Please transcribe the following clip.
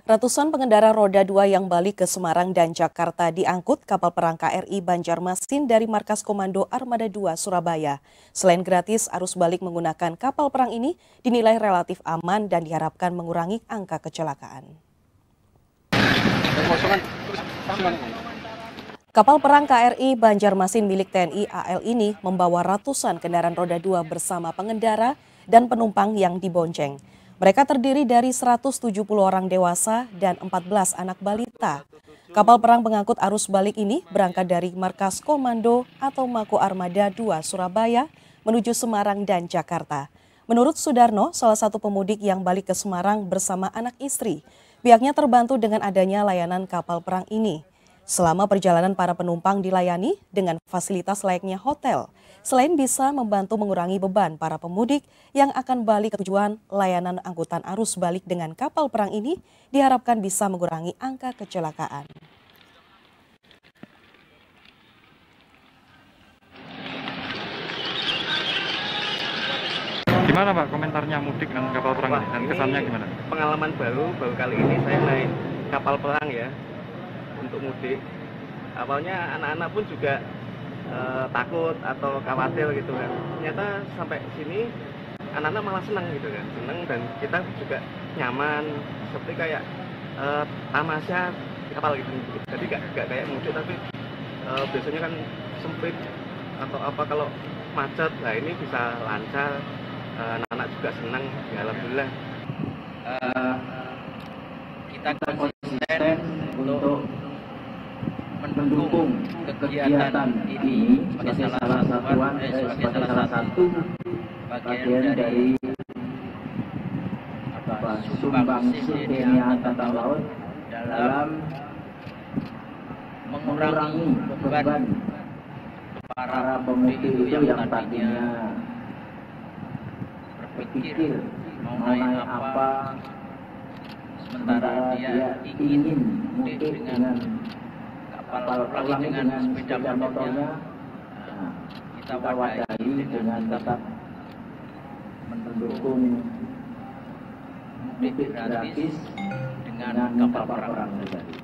Ratusan pengendara roda 2 yang balik ke Semarang dan Jakarta diangkut kapal perang KRI Banjarmasin dari Markas Komando Armada 2 Surabaya. Selain gratis, arus balik menggunakan kapal perang ini dinilai relatif aman dan diharapkan mengurangi angka kecelakaan. Kapal perang KRI Banjarmasin milik TNI AL ini membawa ratusan kendaraan roda 2 bersama pengendara dan penumpang yang dibonceng. Mereka terdiri dari 170 orang dewasa dan 14 anak balita. Kapal perang pengangkut arus balik ini berangkat dari Markas Komando atau Mako Armada 2 Surabaya menuju Semarang dan Jakarta. Menurut Sudarno, salah satu pemudik yang balik ke Semarang bersama anak istri, pihaknya terbantu dengan adanya layanan kapal perang ini. Selama perjalanan para penumpang dilayani dengan fasilitas layaknya hotel. Selain bisa membantu mengurangi beban para pemudik yang akan balik ke tujuan, layanan angkutan arus balik dengan kapal perang ini diharapkan bisa mengurangi angka kecelakaan. Gimana Pak komentarnya mudik dengan kapal perang ini dan kesannya gimana? Pengalaman baru kali ini saya naik kapal perang ya untuk mudik. Awalnya anak-anak pun juga takut atau khawatir gitu kan. Ternyata sampai sini anak-anak malah senang gitu kan, senang dan kita juga nyaman seperti kayak tamasya di kapal gitu. Jadi gak kayak mudik tapi biasanya kan sempit atau apa kalau macet. Nah ini bisa lancar, anak-anak juga senang ya alhamdulillah. Kita konsisten untuk mendukung kegiatan ini sebagai salah satu bagian dari sumbangsi TNI Angkatan Laut dalam mengurangi beban para pemudik itu yang tadinya berpikir mau naik apa, sementara dia ingin mudik dengan kapal perang dengan sepeda motornya, kita wadahi dengan tetap mendukung mudik gratis dengan kapal perang tadi.